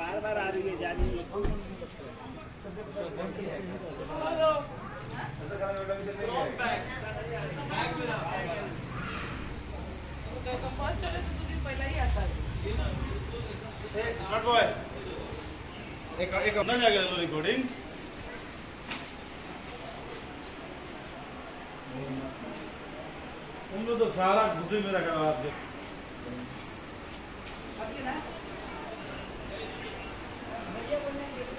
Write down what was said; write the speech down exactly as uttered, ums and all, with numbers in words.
बार बार आ रही है जा रही है। चले तो तुझे पहला ही आता है। स्मार्ट बॉय एक एक अपना जाएगा रिकॉर्डिंग तुम लोग तो सारा घुसे में रखा आपके अभी ना